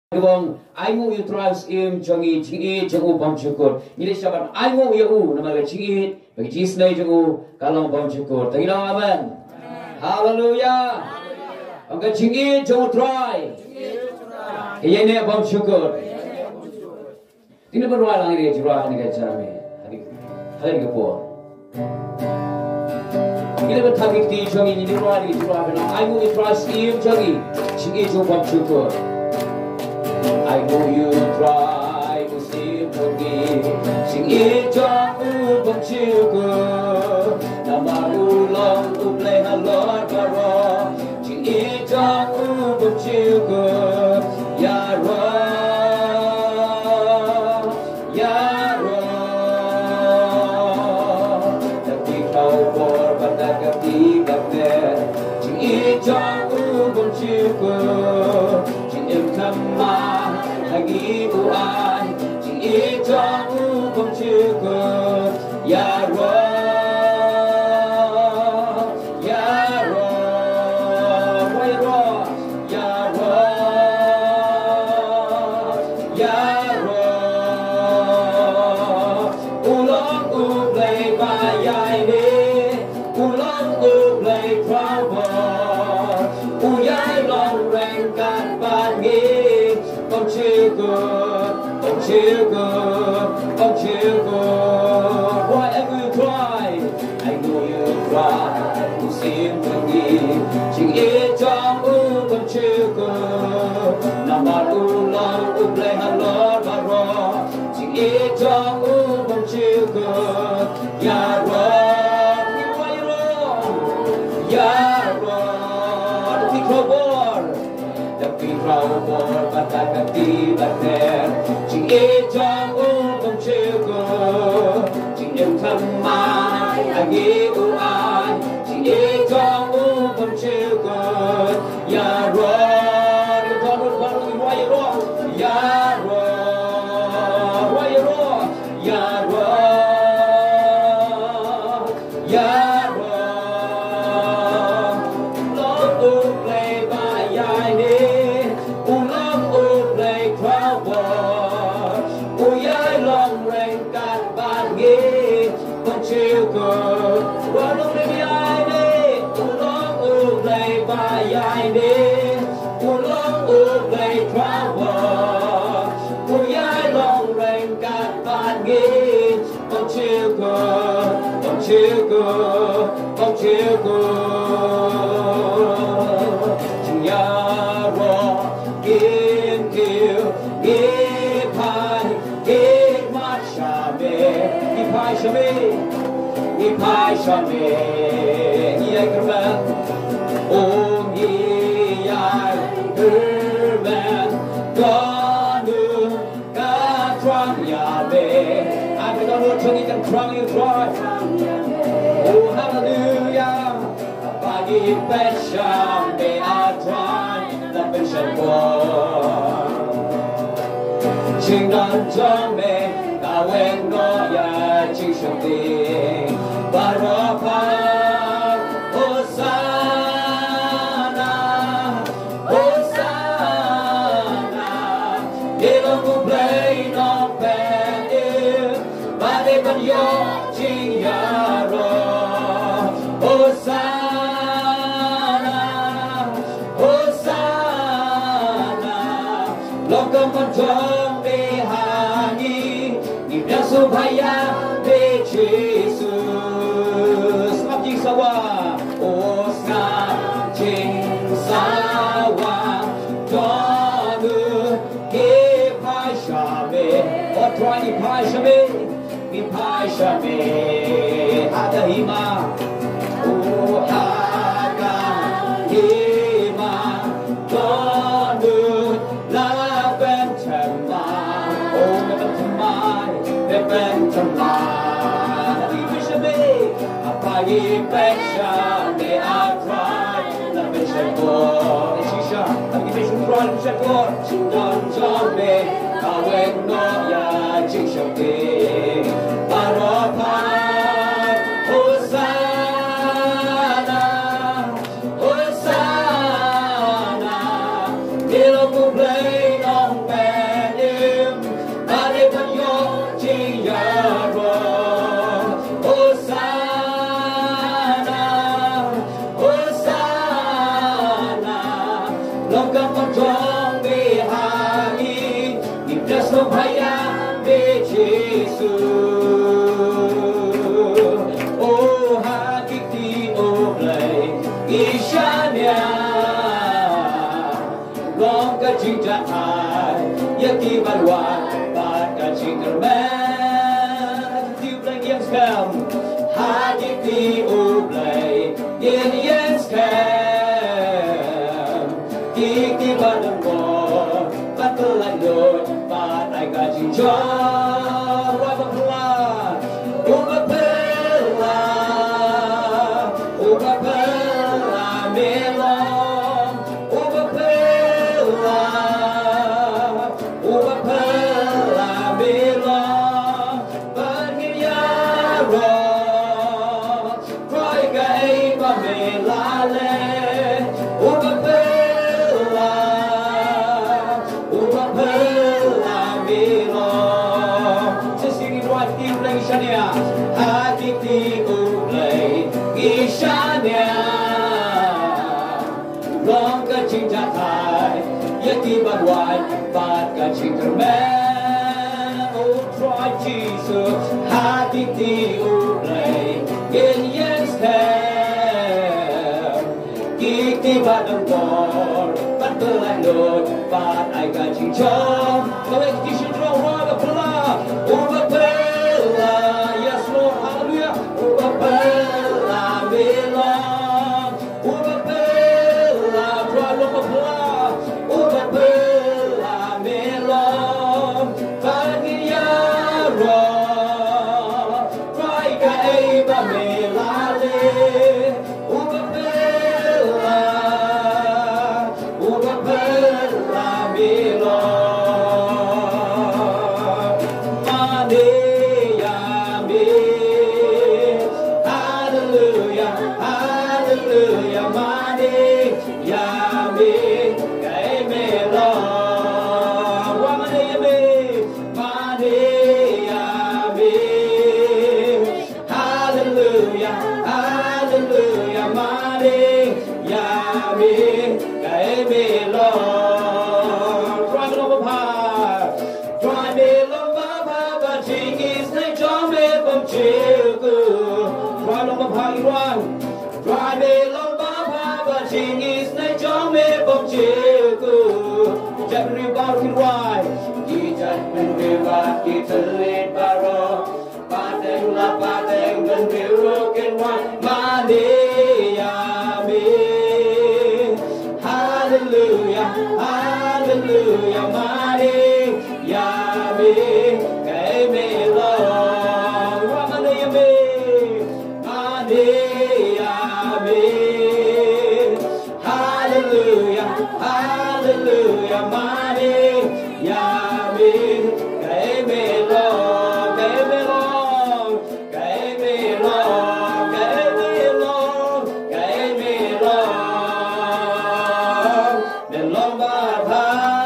Kebong, aimu you trust im jongi chingi jongu bom cukur. Ini sahabat aimu you nama ke chingi bagi cisnai jongu kalong bom cukur. Tengok aman. Haleluya. Angkat chingi jongu try. Iya ni bom cukur. Ini berwala lang ini jurah ni kacami. Hari kepo. Ini bertabik di jongi ini berwala ni jurah benar. Aimu you trust im jongi chingi jongu bom cukur. I know you try to see for me. Sing it up, but you go. Namaru long to play a lot of rock. Sing it up, but you go. Yara, Yara. The big cowboy, but I got the back there. Sing it up, but you go. Em thầm mà lagi buan chỉ ít cho u không chịu cơ ya ro ya ro quay ro ya ro ya ro u long u play ba yai đi u long u play trouble u yai long rang can ban nghe không chịu good, không chịu good, không chịu good. Whatever you try, I know you try to see me. Chỉ ít trong u không chịu good, nằm ở u long u play a lot of rock. Chỉ ít trong u không chịu good, ya rock, ya rock, the big cowboy. Tapi cowboy batakan di bater, chỉ ít trong u không chịu cơ, chỉ em thầm mai lagi u ai, chỉ ít trong u không chịu cơ, ya rock, con quay rock, ya rock, quay rock, ya rock, ya rock, love to play by ya đi. Chịu cơ, qua lúc đi ai đi, u long u play by ai đi, u long u play trouble, u yai long rain cát ban ghi, không chịu cơ, không chịu cơ, không chịu cơ, chừng ya ro, kim kiều, kim hai, kim mắt sa mê, kim hai sa mê. Ipai shame yekerman om yai herman ganu ka trang yabe I can not turn it and crown you try oh hallelujah pagi pesham be I try the pension boy ching dan jame ta wen no ya ching shoti Barokan Hosanna Hosanna Ilong ku play no pen Bade ban yo ching yaro Hosanna Hosanna Lokam pantong de hani Ni biaso bhaya de Jesus Sawa, Oscar, Jing Sawa, Donu, Ipai Shame, or try Ipai Shame, Adahima, O Haga, Hima, Donu, La Bentama, O Bentama, Pagi pesha de atrai la pesha por shisha pagi pesha try pesha por don jombe kawen no ya chishokte paropai Hosanna Hosanna Nilo ku play no Paya de Jesus Oh hakiki oblay Ishanya Long ka chita ai Yaki balwa Bad ka chita man You blank yang scam Hakiki oblay Yen yang scam Kiki badang ko Batulan Lord Bad I got you John Wabapla Ubapela Ubapela Melon Ubapela Ubapela Melon Banyara Cry Gaiba Melale Ubapela Ubapela Melon Sesini buat Ibrahim Shania Hakiti Ublay Ishania Long ka cinta thai Yaki badwai Bad ka cinta man Oh try Jesus Hakiti Ublay Yen yes have Kiki badang kor Batulan Lord Bad I got you John Kawai kishin draw Waga pula Ubapela Yes Lord Hallelujah Ubapela Melon Ubapela Try Ubapela Ubapela Melon Banyara Try Gaiba Melale Ubapela Ubapela Melon Mane Yame Hallelujah Hallelujah Mane Yame Gai Melon Wamane Yame Mane Yame Hallelujah Hallelujah Mane Yame Gai Melon Try Melon Bapa Try Melon Bapa But Ching is the John Melon Chiku Try Melon Bapa Iran Try Melon Bapa But Ching is the John Melon Chiku Jabri Baru Iran Kijat Mendewa Kita Lid Baro Padeng La Padeng Dan Biru Kenwan Mane Yame Hallelujah Hallelujah Mane Yame Gai Melon Ramane Yame Mane Yame Hallelujah Hallelujah Mane Yame Gai Melon Gai Melon Gai Melon Gai Melon Gai Melon Melon Bapa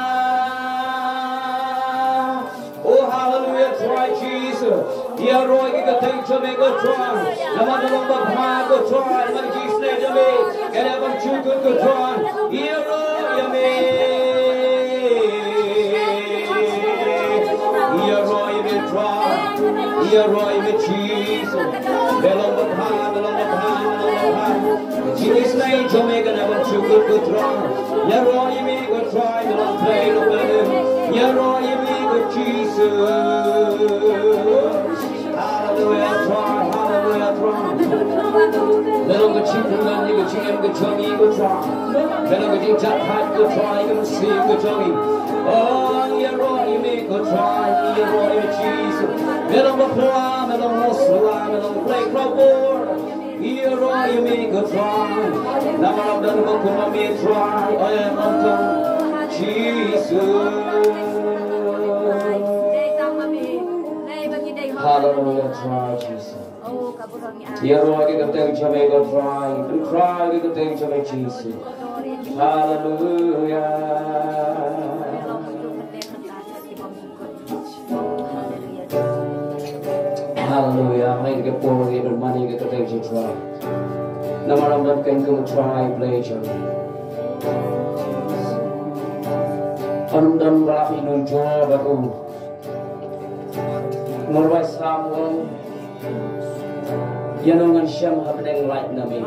Oh hallelujah try Jesus Ya Roy kita teng chome go try Nama Melon Bapa go try Nama Jesus ne jame Kaya bang chukun go try Ya Roy yame Ya Roy me try Ya Roy me Jesus Melon Bapa Melon Bapa Melon Bapa Jesus ne jame Kaya bang chukun go try Ya Roy me go try Melon play no better Ya Roy me go Jesus Hallelujah try Hallelujah try Melon go chukun go ni go chukun go chongi go try Melon go jing chat hat go try Go see go chongi Oh Ya Roy me go try Ya Roy me Jesus Melon go fly Melon go fly Melon go play crowbar Ya Roy me go try Nama ram dan go kuma me try Oh ya nonton Jesus Hallelujah try Jesus Ya Roy kita teng chame go try kita teng chame Jesus Hallelujah Hallelujah May kita puro kita bermani kita teng try Nama ram dan kan go try pleasure Andan balahi nun job aku Norway Samuel Yanongan Shem happening light nami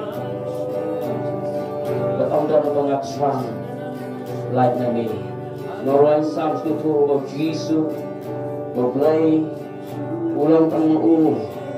but under the Bangaksan light nami Norway Sam Sutu of Jesus Berplay ulang tanggung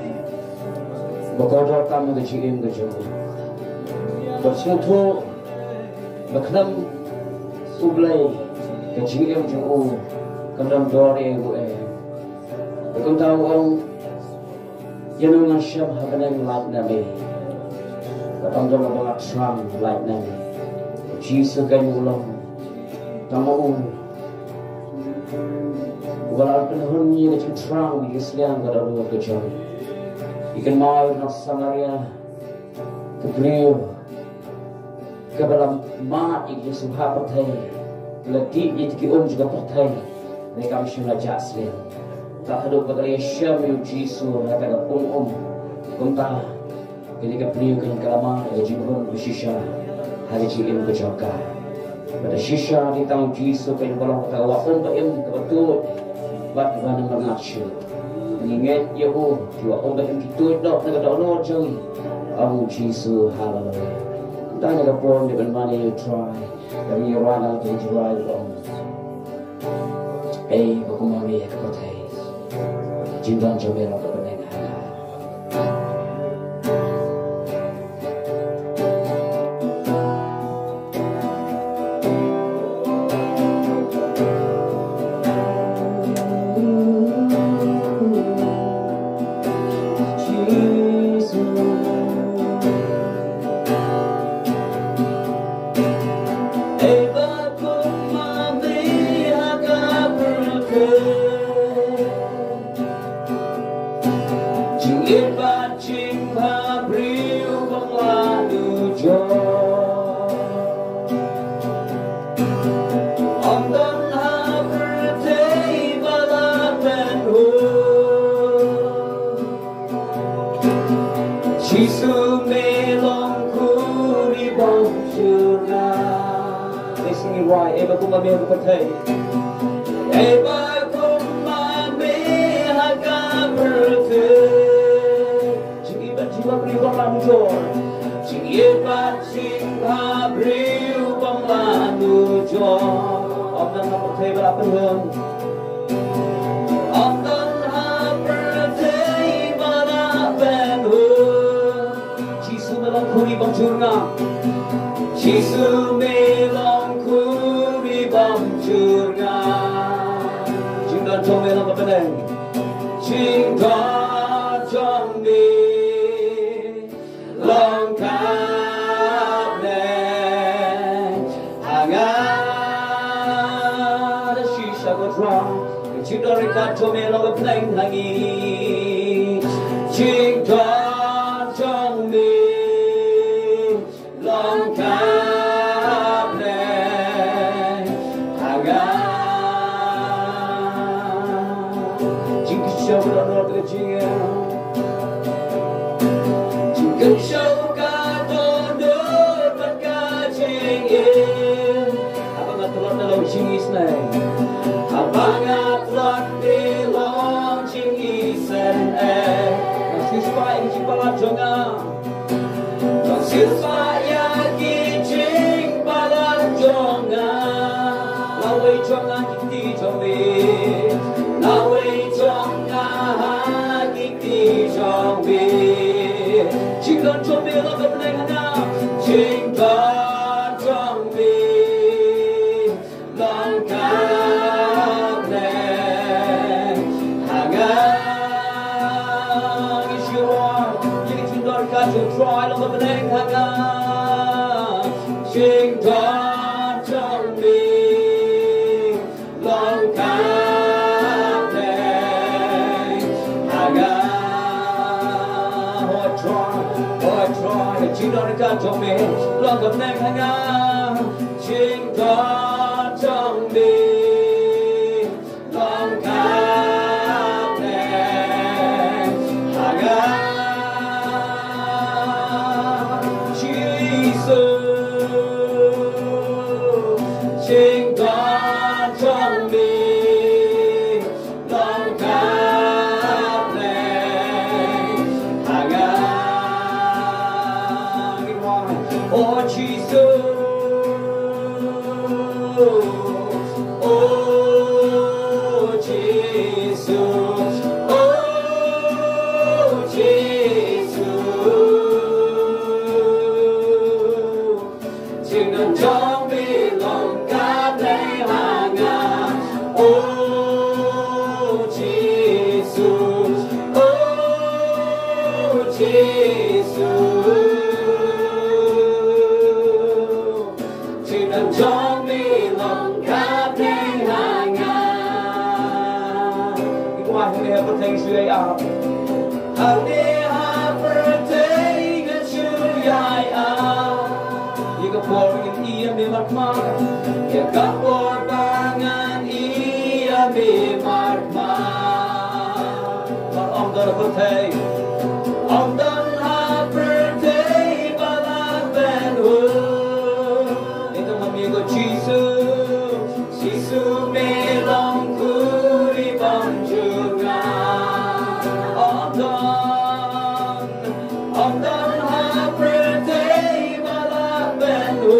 Bakodo kami kecilin kejogo Bersutu Baknam Ublay kecilin kejogo Kendam dori gue Kung tahu ang Yanungan Shem happening light nami Katang dalam bangat serang light nami Jesus kain ulang Tamaung Walau penahun ni kecil terang Di Islam kada dua kecil Ikan mawar nak Samaria Kebliu Kebalam mat Iki subha pertai Ledip Iki juga pertai Mereka mesti melajak Islam Tak ada bagai Syam yang Jisu Nata ke pung Kuntah Kini ke beliau ke kalama Ada jibun bersisha Hari cilim ke jangka Pada sisha di tahun Jisu Kini kolong kata Wa baim kebetul Bat bana mengasyu Mengingat Yehu Wa baim kitut Dok nak ada honor jangi Amu Jisu Hallelujah Kuntahnya ke pun Dengan mana you try Kami rana Kini jirai Bakumami Kekotai Jindan Jamila kebening Oh Jesus, oh Jesus, oh Jesus. Chừng nào trong bi lòng cát lấy hàng ngàn. Oh Jesus, oh Jesus. Chừng nào trong bi lòng cát lấy hàng ngàn. Cái ngoài hôm nay có thành sự ấy à? Hãy bertanya suyaya, jika porgan ia memarma, jika porbangan ia memarma. Mar om dar bertanya, om dan ha bertanya balaban hu. Itu amigo Jesus, Jesus melong kuri banjunga. Om dan ha bertanya balaban hu.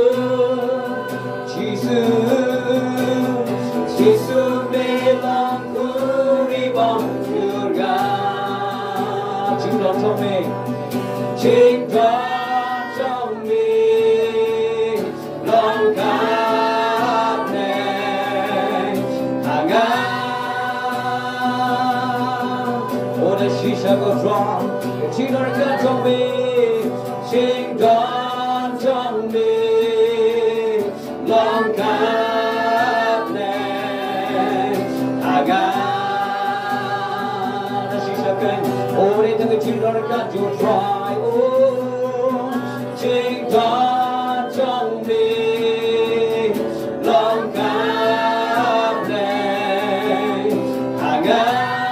Jesus, Jesus melong kuri banjunga. Chính đó cho mình, chính đó cho mình lòng cát này hàng ngàn. Oh, the shisha go strong, chính đó cho mình, chính đó cho mình lòng cát này hàng ngàn. The shisha can, oh, they think the children got to try. Oh, chính đó cho mình lòng cát này hàng ngàn.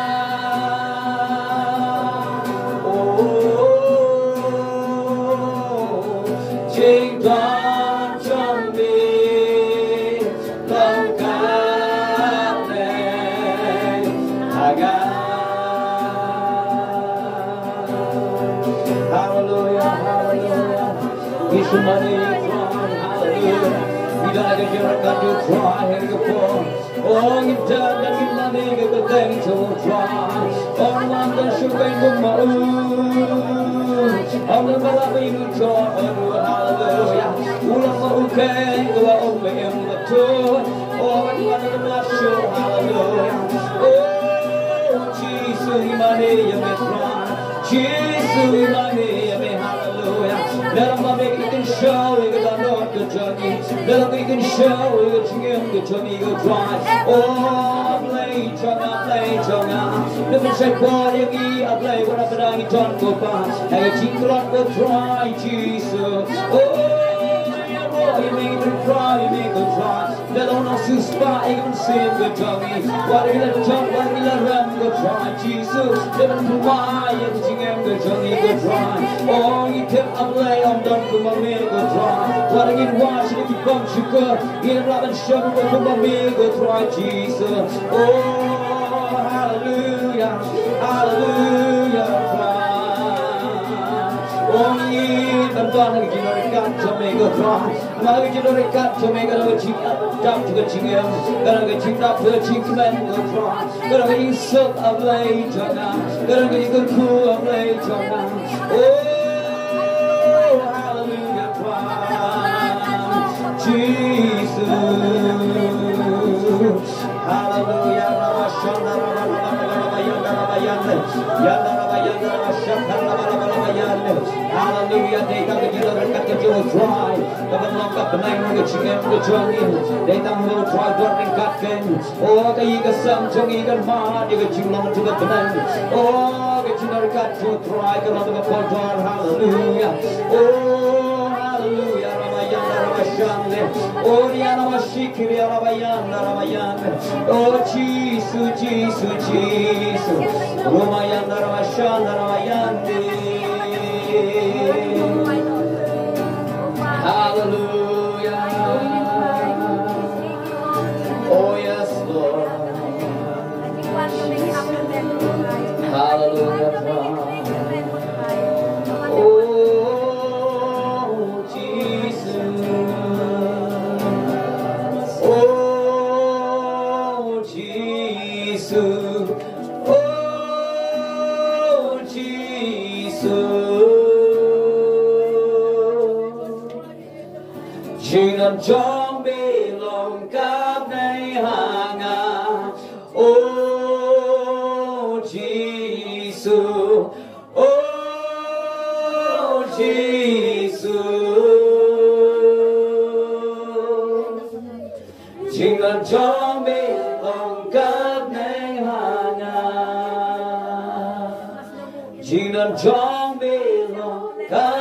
Chính đó cho mình lòng cát này hàng ngàn. Hallelujah, hallelujah. We somebody try, hallelujah. We don't get your God to try, here you go. Oh, you done that you money, get the thing to try. Oh, one that should wait for my I'm the Malawi who taught hallelujah. Ulama okay, go out me in the tour. Oh, and one of the show, hallelujah. Oh, Jesus, money, you may cry. Jesus, money, you may hallelujah. Let them make it can show, we got not the journey. Let them make it show, we got the journey, go try. Oh, play, Jonah. Never say, boy, you I play whatever I don't go by. I think God will try, Jesus. Oh, you make them cry, you make them try. Let on us who spy, even sing the journey. What you let jump, what you let run, go try, Jesus. Let them provide, everything and the journey, go try. Oh, you kept up lay on done, come on, me, go try. What I get wash, if you bump, you go. Get a rub and shovel, come on, me, go try, Jesus. Oh, hallelujah, hallelujah, oh, yeah, I'm gonna get a cut to make a try. I'm gonna get a cut to make a chick up to the chicken. Gonna get you up to the chicken and go try. Gonna get you silk of later now. Gonna get you good cool of later now. Oh, hallelujah, cry. Jesus. Hallelujah, hallelujah, they got the yellow and got the Joe dry. The long up the nine on the chicken, the journey. They don't know try burning cut them. Oh, the eager son, Jung eager man, you get you long to the banana. Oh, get you never got to try, get on the point, hallelujah. Oh, hallelujah, Ramayana, Ramashande. Oh, Riana Mashikiri, Ramayana, Ramayana. Oh, Jesus, Jesus, Jesus. Ramayana, Ramashana, Ramayande. Hallelujah. Oh, yes, Lord. Hallelujah. Oh, Jesus. ngàn trong bi lòng cáp nay hàng ngà ô Giêsu ô Giêsu chỉ ngàn trong bi lòng cáp nay hàng ngà chỉ ngàn trong bi lòng cáp